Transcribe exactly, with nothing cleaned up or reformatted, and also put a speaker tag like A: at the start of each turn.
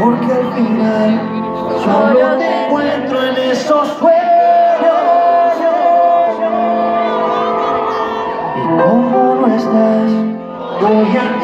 A: porque al final solo te encuentro en esos sueños. Y como no estás, voy a